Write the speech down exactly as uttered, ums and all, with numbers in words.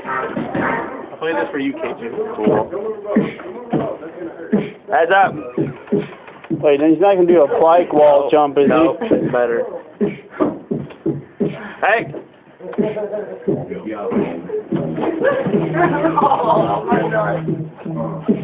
I'll play this for you, K J. Cool. Heads up. Wait, then he's not going to do a bike wall Nope. jump, is Nope, he? it's better. Hey! Oh, my God.